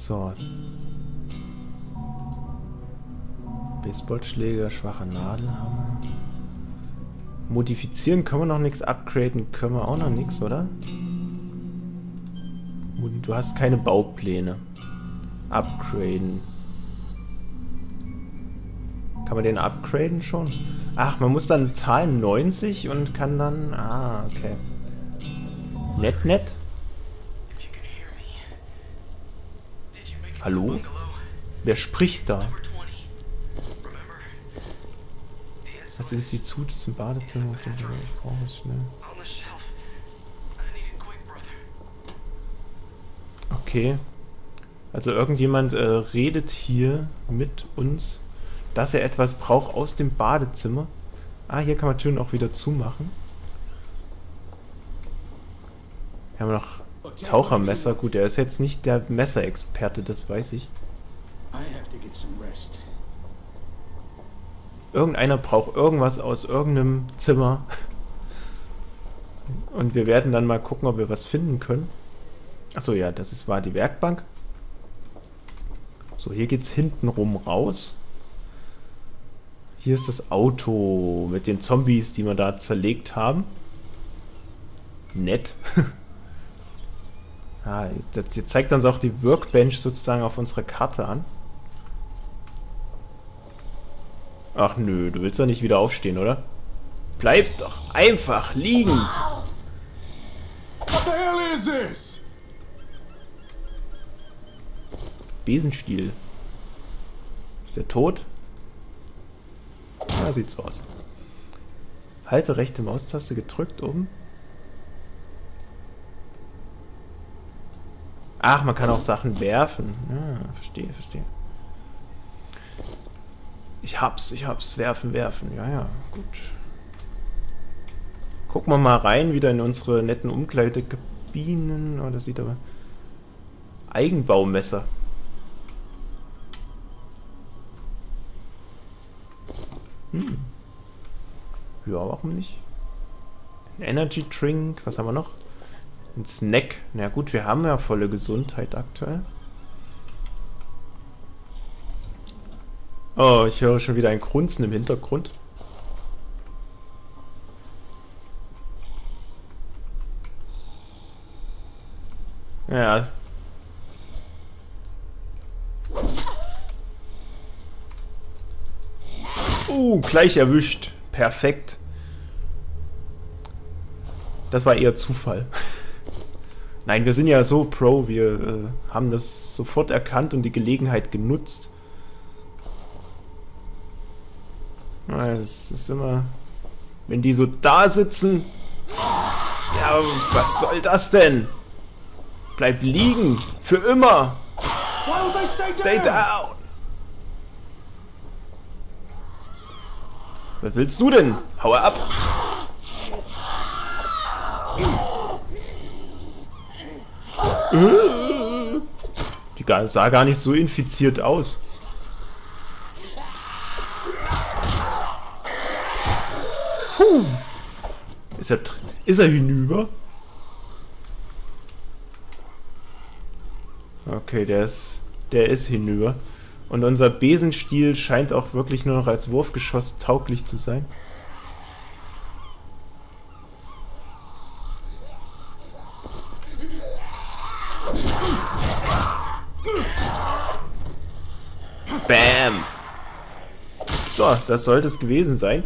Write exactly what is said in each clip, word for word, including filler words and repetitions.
So. Baseballschläger, schwacher Nadelhammer. Modifizieren können wir noch nichts, upgraden können wir auch noch nichts, oder? Du hast keine Baupläne. Upgraden. Kann man den upgraden schon? Ach, man muss dann zahlen neunzig und kann dann... Ah, okay. Nett, nett. Hallo? Wer spricht da? Das Institut ist im Badezimmer, auf dem ich brauche es schnell. Okay. Also irgendjemand äh, redet hier mit uns, dass er etwas braucht aus dem Badezimmer. Ah, hier kann man Türen auch wieder zumachen. Wir haben noch Tauchermesser. Gut, er ist jetzt nicht der Messerexperte, das weiß ich. Irgendeiner braucht irgendwas aus irgendeinem Zimmer. Und wir werden dann mal gucken, ob wir was finden können. Achso, ja, das ist, war die Werkbank. So, hier geht's hinten rum raus. Hier ist das Auto mit den Zombies, die wir da zerlegt haben. Nett. Ah, das, jetzt zeigt uns auch die Workbench sozusagen auf unserer Karte an. Ach nö, du willst doch nicht wieder aufstehen, oder? Bleib doch einfach liegen! What the hell is this? Besenstiel. Ist der tot? Ja, sieht so aus. Halte rechte Maustaste gedrückt oben. Ach, man kann auch Sachen werfen. Ah, verstehe, verstehe. Ich hab's, ich hab's. Werfen, werfen. Ja, ja, gut. Gucken wir mal rein, wieder in unsere netten Umkleidekabinen. Oh, das sieht aber... Eigenbaumesser. Hm. Ja, warum nicht? Ein Energy Drink. Was haben wir noch? Ein Snack. Na gut, wir haben ja volle Gesundheit aktuell. Oh, ich höre schon wieder ein Grunzen im Hintergrund. Ja. Uh, gleich erwischt. Perfekt. Das war eher Zufall. Nein, wir sind ja so Pro, wir äh, haben das sofort erkannt und die Gelegenheit genutzt. Es ist immer... Wenn die so da sitzen... Ja, was soll das denn? Bleib liegen! Für immer! Stay down! Was willst du denn? Hau ab! Die sah gar nicht so infiziert aus. Puh. Ist er, ist er hinüber? Okay, der ist, der ist hinüber. Und unser Besenstiel scheint auch wirklich nur noch als Wurfgeschoss tauglich zu sein. Bam! So, das sollte es gewesen sein.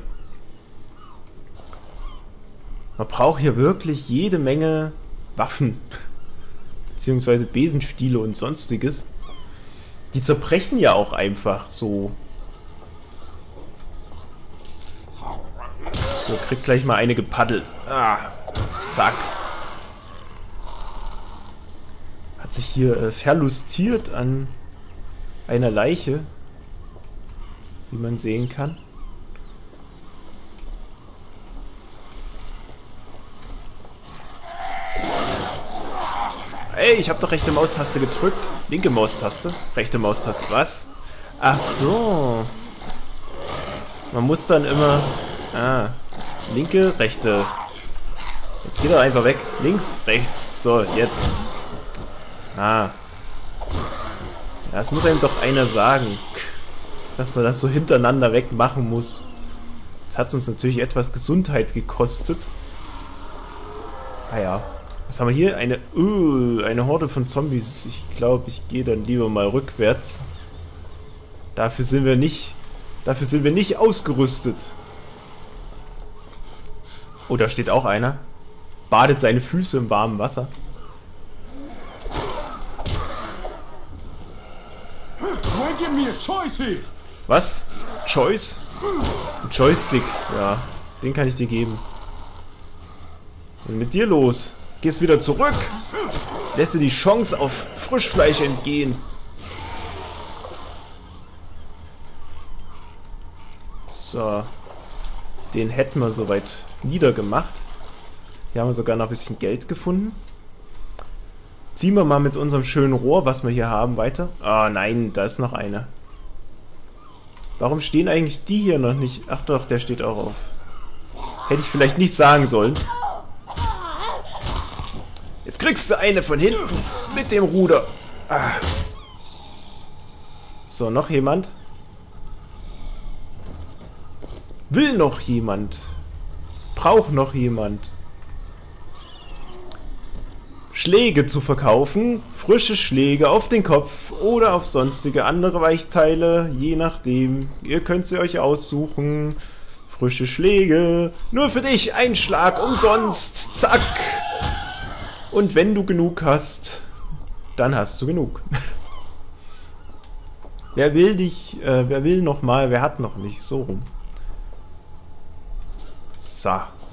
Man braucht hier wirklich jede Menge Waffen. Beziehungsweise Besenstiele und sonstiges. Die zerbrechen ja auch einfach so. So, kriegt gleich mal eine gepaddelt. Ah, zack. Hat sich hier äh, verlustiert an einer Leiche, wie man sehen kann. Ey, ich habe doch rechte Maustaste gedrückt. Linke Maustaste. Rechte Maustaste. Was? Ach so. Man muss dann immer... Ah. Linke, rechte. Jetzt geht er einfach weg. Links, rechts. So, jetzt. Ah. Das muss einem doch einer sagen, dass man das so hintereinander weg machen muss. Das hat uns natürlich etwas Gesundheit gekostet. Ah ja. Was haben wir hier? Eine, uh, eine Horde von Zombies. Ich glaube, ich gehe dann lieber mal rückwärts. Dafür sind wir nicht, dafür sind wir nicht ausgerüstet. Oh, da steht auch einer. Badet seine Füße im warmen Wasser. Was? Choice? Ein Joystick. Ja, den kann ich dir geben. Was ist mit dir los? Gehst wieder zurück. Lässt dir die Chance auf Frischfleisch entgehen. So. Den hätten wir soweit niedergemacht. Hier haben wir sogar noch ein bisschen Geld gefunden. Ziehen wir mal mit unserem schönen Rohr, was wir hier haben, weiter. Ah, nein, da ist noch eine. Warum stehen eigentlich die hier noch nicht? Ach doch, der steht auch auf. Hätte ich vielleicht nicht sagen sollen. Jetzt kriegst du eine von hinten mit dem Ruder. Ah. So, noch jemand? Will noch jemand? Braucht noch jemand? Schläge zu verkaufen, frische Schläge auf den Kopf oder auf sonstige andere Weichteile, je nachdem. Ihr könnt sie euch aussuchen. Frische Schläge, nur für dich, ein Schlag umsonst, zack. Und wenn du genug hast, dann hast du genug. Wer will dich, äh, wer will noch mal, wer hat noch nicht, so rum. So.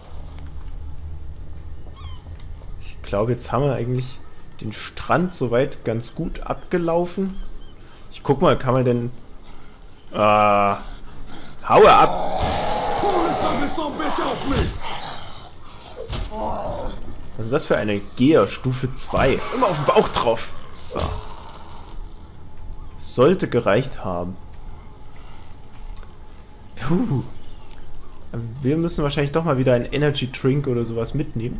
Ich glaube, jetzt haben wir eigentlich den Strand soweit ganz gut abgelaufen. Ich guck mal, kann man denn... Äh, haue ab! Was ist das für eine Gear Stufe zwei? Immer auf den Bauch drauf. So. Sollte gereicht haben. Puh. Wir müssen wahrscheinlich doch mal wieder einen Energy Drink oder sowas mitnehmen.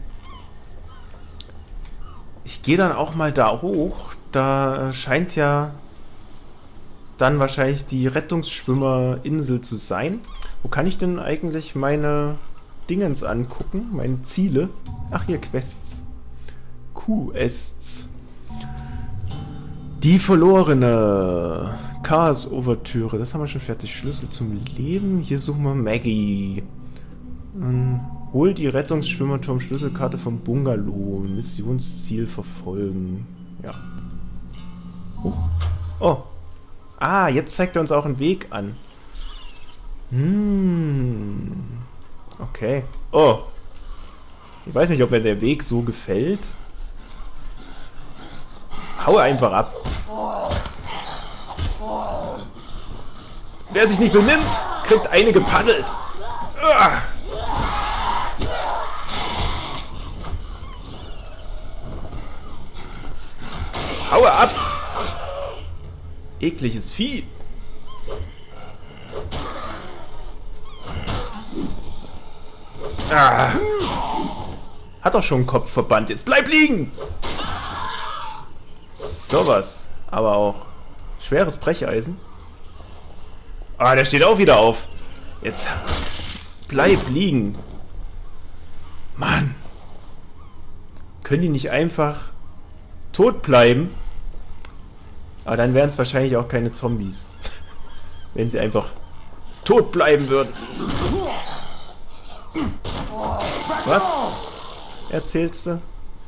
Ich gehe dann auch mal da hoch. Da scheint ja dann wahrscheinlich die Rettungsschwimmerinsel zu sein. Wo kann ich denn eigentlich meine Dingens angucken? Meine Ziele? Ach, hier, Quests. Quests. Die verlorene Chaos Overtüre. Das haben wir schon fertig. Schlüssel zum Leben. Hier suchen wir Maggie. Ähm, hol die Rettungsschwimmerturm Schlüsselkarte vom Bungalow. Missionsziel verfolgen. Ja. Oh. Oh. Ah, jetzt zeigt er uns auch einen Weg an. Hm. Okay. Oh. Ich weiß nicht, ob mir der Weg so gefällt. Hau einfach ab. Wer sich nicht benimmt, kriegt eine gepaddelt. Uah. Haue ab! Ekliges Vieh! Ah. Hat doch schon einen Kopfverband. Jetzt bleib liegen! Sowas. Aber auch schweres Brecheisen. Ah, der steht auch wieder auf. Jetzt bleib liegen. Mann. Können die nicht einfach tot bleiben? Aber dann wären es wahrscheinlich auch keine Zombies. Wenn sie einfach tot bleiben würden. Was? Erzählst du?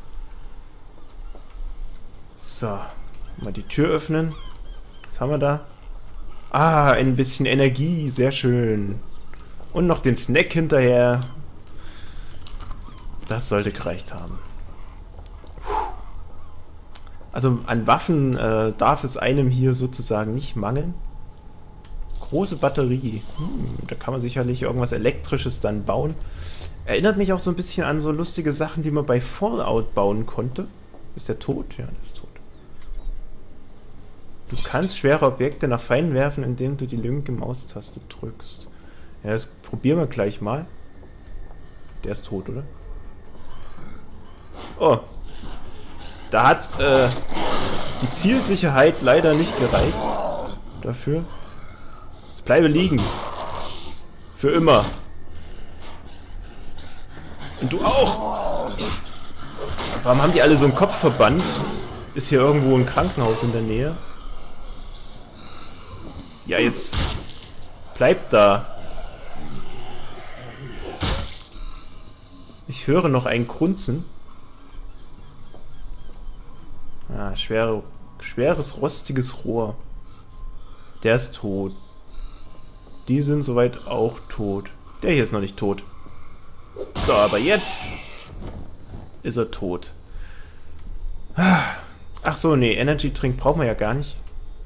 So. Mal die Tür öffnen. Was haben wir da? Ah, ein bisschen Energie. Sehr schön. Und noch den Snack hinterher. Das sollte gereicht haben. Also an Waffen äh, darf es einem hier sozusagen nicht mangeln. Große Batterie. Hm, da kann man sicherlich irgendwas Elektrisches dann bauen. Erinnert mich auch so ein bisschen an so lustige Sachen, die man bei Fallout bauen konnte. Ist der tot? Ja, der ist tot. Du kannst schwere Objekte nach Feinden werfen, indem du die linke Maustaste drückst. Ja, das probieren wir gleich mal. Der ist tot, oder? Oh. Da hat, äh... die Zielsicherheit leider nicht gereicht dafür. Jetzt bleibe liegen. Für immer. Und du auch. Warum haben die alle so einen Kopfverband? Ist hier irgendwo ein Krankenhaus in der Nähe? Ja, jetzt bleibt da. Ich höre noch ein Grunzen. Ah, schwere, schweres, rostiges Rohr. Der ist tot. Die sind soweit auch tot. Der hier ist noch nicht tot. So, aber jetzt ist er tot. Ach so, nee, Energy Drink brauchen wir ja gar nicht.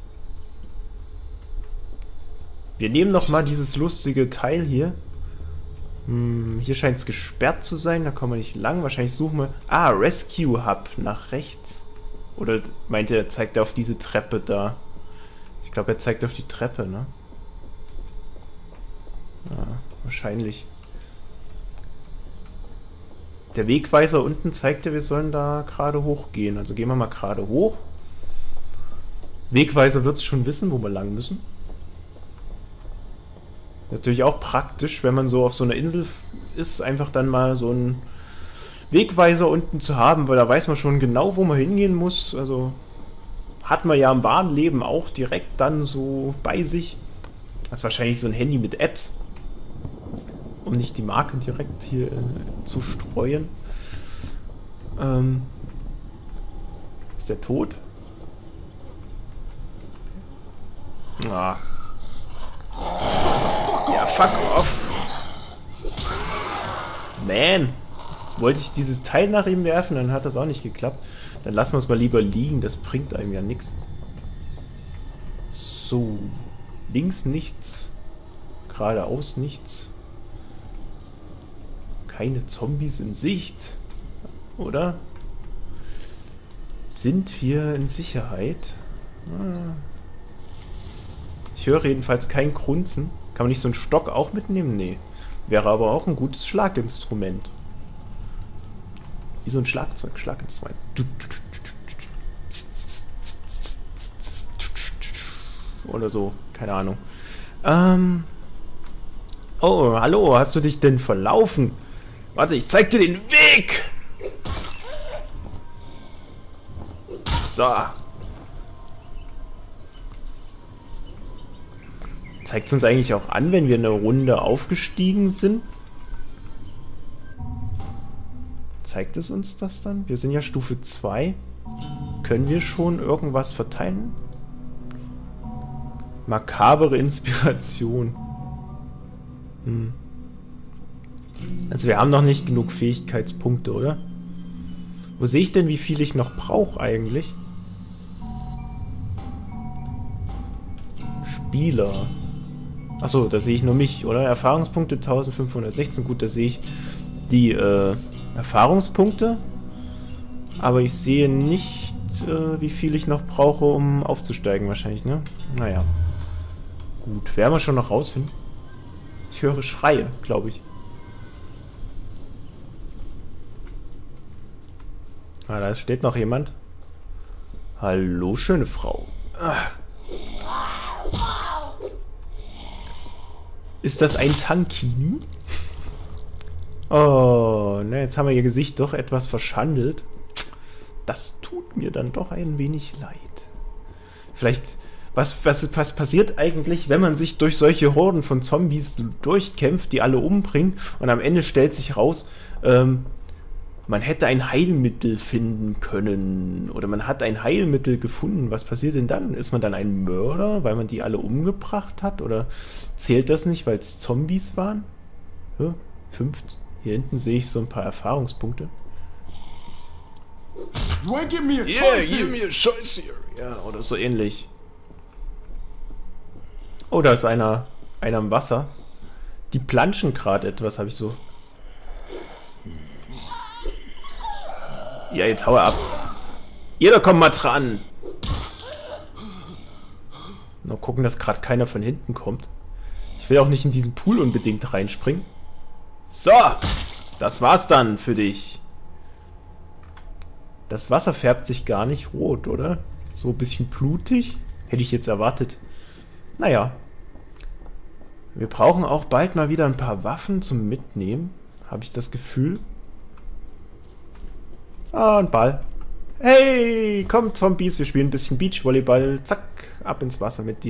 Wir nehmen noch mal dieses lustige Teil hier. Hm, hier scheint es gesperrt zu sein, da kommen wir nicht lang. Wahrscheinlich suchen wir... Ah, Rescue Hub nach rechts. Oder meint er, zeigt er auf diese Treppe da? Ich glaube, er zeigt auf die Treppe, ne? Ja, wahrscheinlich. Der Wegweiser unten zeigte, wir sollen da gerade hochgehen. Also gehen wir mal gerade hoch. Wegweiser wird es schon wissen, wo wir lang müssen. Natürlich auch praktisch, wenn man so auf so einer Insel ist, einfach dann mal so einen Wegweiser unten zu haben, weil da weiß man schon genau, wo man hingehen muss. Also hat man ja im wahren Leben auch direkt dann so bei sich. Das ist wahrscheinlich so ein Handy mit Apps, um nicht die Marke direkt hier äh, zu streuen. Ähm, ist der tot? Ah. Ja, fuck off. Man. Jetzt wollte ich dieses Teil nach ihm werfen, dann hat das auch nicht geklappt. Dann lassen wir es mal lieber liegen, das bringt einem ja nichts. So. Links nichts. Geradeaus nichts. Keine Zombies in Sicht. Oder? Sind wir in Sicherheit? Ich höre jedenfalls kein Grunzen. Kann man nicht so einen Stock auch mitnehmen? Nee. Wäre aber auch ein gutes Schlaginstrument. Wie so ein Schlagzeug, Schlaginstrument. Oder so, keine Ahnung. Ähm. Oh, hallo, hast du dich denn verlaufen? Warte, ich zeig dir den Weg! So. Zeigt es uns eigentlich auch an, wenn wir eine Runde aufgestiegen sind? Zeigt es uns das dann? Wir sind ja Stufe zwei. Können wir schon irgendwas verteilen? Makabere Inspiration. Hm. Also wir haben noch nicht genug Fähigkeitspunkte, oder? Wo sehe ich denn, wie viel ich noch brauche eigentlich? Spieler. Achso, da sehe ich nur mich, oder? Erfahrungspunkte eintausendfünfhundertsechzehn. Gut, da sehe ich die äh, Erfahrungspunkte. Aber ich sehe nicht, äh, wie viel ich noch brauche, um aufzusteigen wahrscheinlich, ne? Naja. Gut, werden wir schon noch rausfinden. Ich höre Schreie, glaube ich. Ah, da steht noch jemand. Hallo, schöne Frau. Ah. Ist das ein Tankini? Oh, ne, jetzt haben wir ihr Gesicht doch etwas verschandelt. Das tut mir dann doch ein wenig leid. Vielleicht, was, was, was passiert eigentlich, wenn man sich durch solche Horden von Zombies durchkämpft, die alle umbringen, und am Ende stellt sich raus, ähm, man hätte ein Heilmittel finden können, oder man hat ein Heilmittel gefunden. Was passiert denn dann? Ist man dann ein Mörder, weil man die alle umgebracht hat? Oder zählt das nicht, weil es Zombies waren? Ja, fünf. Hier hinten sehe ich so ein paar Erfahrungspunkte. Yeah, give me a Yeah, choice give here. me a choice here. Ja, oder so ähnlich. Oh, da ist einer, einer im Wasser. Die planschen gerade etwas, habe ich so. Ja, jetzt hau er ab. Jeder kommt mal dran. Nur gucken, dass gerade keiner von hinten kommt. Ich will auch nicht in diesen Pool unbedingt reinspringen. So, das war's dann für dich. Das Wasser färbt sich gar nicht rot, oder? So ein bisschen blutig. Hätte ich jetzt erwartet. Naja. Wir brauchen auch bald mal wieder ein paar Waffen zum Mitnehmen. Habe ich das Gefühl. Ah, ein Ball. Hey, komm Zombies, wir spielen ein bisschen Beachvolleyball. Zack, ab ins Wasser mit dir.